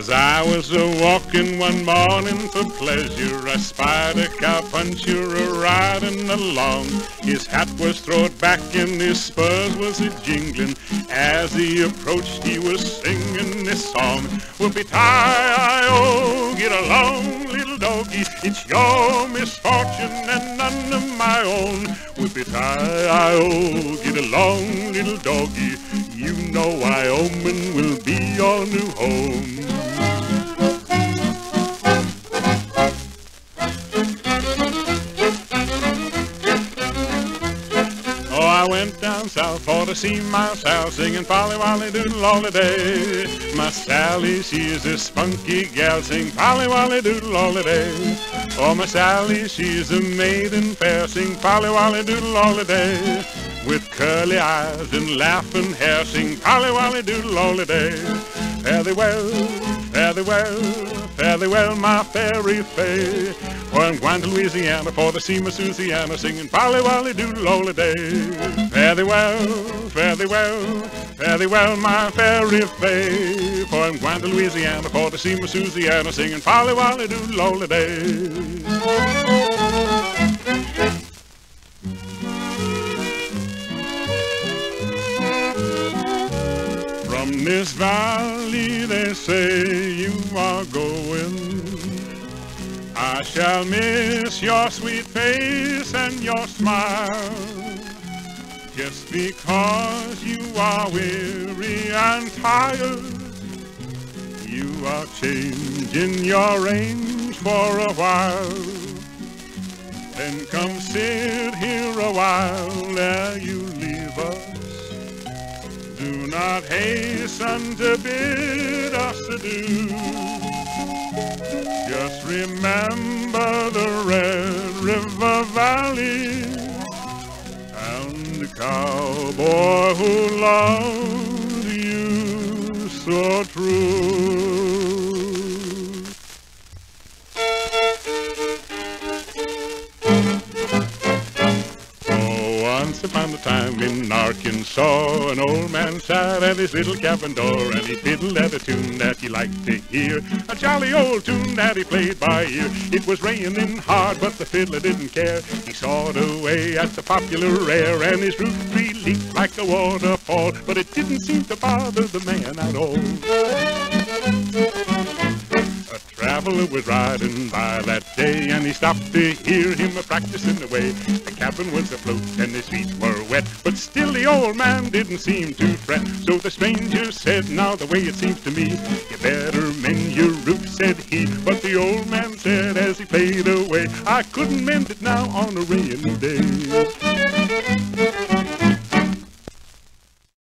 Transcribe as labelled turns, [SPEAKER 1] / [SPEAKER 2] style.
[SPEAKER 1] As I was a-walking one morning for pleasure, I spied a cowpuncher a-riding along. His hat was throwed back and his spurs was a-jingling. As he approached, he was singing this song. Whoopie-tie-I-O, get along, little doggy. It's your misfortune and none of my own. Whoopie-tie-I-O, get along, little doggy. You know Wyoming will be your new home. I went down south for to see my Sal, singing Polly Wolly Doodle all the day. My Sally, she's a spunky gal, sing Polly Wolly Doodle all the day. Oh, my Sally, she's a maiden fair, sing Polly Wolly Doodle all the day. With curly eyes and laughing hair, sing Polly Wolly Doodle all the day. Fare thee well, fare thee well, fare thee well, my fairy fay. For I'm going to Louisiana for to see my Susiana, singing Polly Wolly Doodle all the day. Fare thee well, fare thee well, fare thee well, my fairy fay. For I'm going to Louisiana for to see my Susiana, singing Polly Wolly Doodle all the day. From this valley they say you are going. I shall miss your sweet face and your smile. Just because you are weary and tired, you are changing your range for a while. Then come sit here a while ere you leave us. Do not hasten to bid us adieu. Just remember the Red River Valley and the cowboy who loved you so true. Once upon a time in Arkansas, an old man sat at his little cabin door, and he fiddled at a tune that he liked to hear, a jolly old tune that he played by ear. It was raining hard, but the fiddler didn't care. He sawed away at the popular air, and his roof tree leaked like a waterfall, but it didn't seem to bother the man at all. A traveler was riding by that day, and he stopped to hear him a-practicing away. The cabin was afloat and his feet were wet, but still the old man didn't seem to fret. So the stranger said, now the way it seems to me, you better mend your roof, said he. But the old man said as he played away, I couldn't mend it now on a rainy day.